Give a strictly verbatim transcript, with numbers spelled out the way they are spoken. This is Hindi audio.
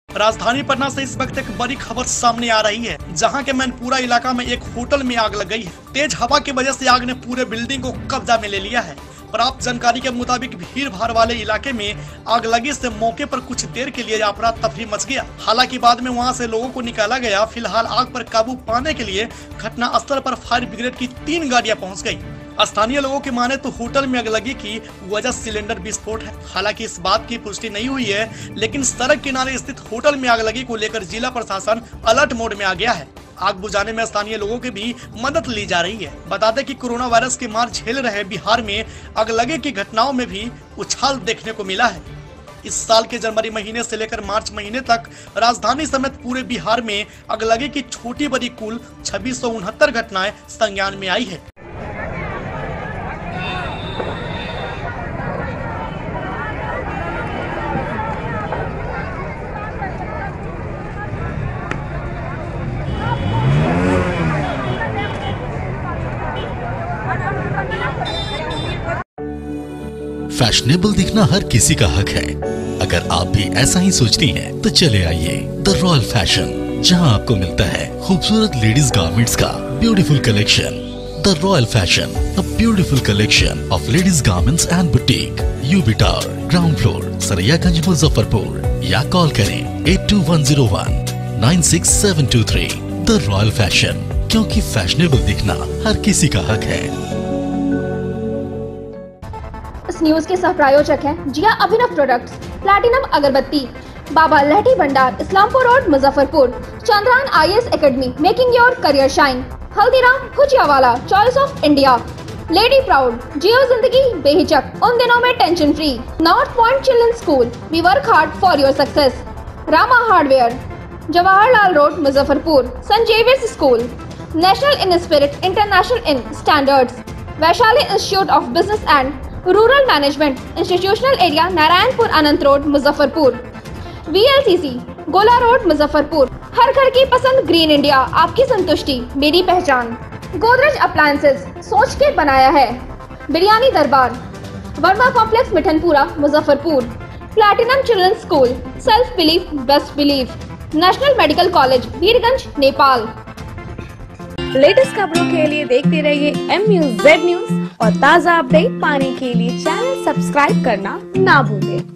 राजधानी पटना से इस वक्त एक बड़ी खबर सामने आ रही है, जहां के मैनपुरा इलाका में एक होटल में आग लग गई है। तेज हवा की वजह से आग ने पूरे बिल्डिंग को कब्जा में ले लिया है। प्राप्त जानकारी के मुताबिक भीड़ भाड़ वाले इलाके में आग लगी से मौके पर कुछ देर के लिए अफरा तफरी मच गया। हालांकि बाद में वहां से लोगों को निकाला गया। फिलहाल आग पर काबू पाने के लिए घटना स्थल पर फायर ब्रिगेड की तीन गाड़ियां पहुंच गई। स्थानीय लोगों की माने तो होटल में आगलगी की वजह सिलेंडर विस्फोट है। हालांकि इस बात की पुष्टि नहीं हुई है, लेकिन सड़क किनारे स्थित होटल में आगलगी को लेकर जिला प्रशासन अलर्ट मोड में आ गया है। आग बुझाने में स्थानीय लोगों की भी मदद ली जा रही है। बता दें कि कोरोना वायरस की मार झेल रहे बिहार में आगलगी की घटनाओं में भी उछाल देखने को मिला है। इस साल के जनवरी महीने से लेकर मार्च महीने तक राजधानी समेत पूरे बिहार में आगलगी की छोटी बड़ी कुल छब्बीस सौ उनहत्तर घटनाएं संज्ञान में आई है। फैशनेबल दिखना हर किसी का हक है। अगर आप भी ऐसा ही सोचती हैं, तो चले आइए द रॉयल फैशन, जहां आपको मिलता है खूबसूरत लेडीज गारमेंट्स का beautiful collection. The royal fashion, a beautiful collection of ladies garments and boutique, UB tower, ground floor, Saraiyaganj, Muzaffarpur, या कॉल करें at two one zero one nine six seven two three. The royal fashion, क्योंकि फैशनेबल दिखना हर किसी का हक है। इस न्यूज के सह प्रायोजक हैं जिया अभिनव प्रोडक्ट्स, प्लैटिनम अगरबत्ती, Baba Lahthi Bhandar, Islampur road, Muzaffarpur, Chandrayan IAS academy, making your career shine, Haldiram Bhujiawala, choice of India, lady proud, जियो जिंदगी बेहिचक, उन दिनों में tension free, north point children's school, we work hard for your success, Rama hardware, Jawaharlal road, Muzaffarpur, saint Xavier's school, national in spirit, international in standards, Vaishali institute of business and rural management, institutional area, Narayanpur Anant road, Muzaffarpur, VLCC, Gola road, Muzaffarpur. हर घर की पसंद, ग्रीन इंडिया, आपकी संतुष्टि मेरी पहचान। गोदरेज अप्लायंसेज, सोच के बनाया है। Biryani Darbar, Verma complex, Mithanpura, Muzaffarpur, platinum children's school, self belief best belief, national medical college, Birgunj, Nepal. Latest खबरों के लिए देखते रहिए एम न्यूज़ जेड न्यूज़ और ताज़ा अपडेट पाने के लिए चैनल सब्सक्राइब करना ना भूलें।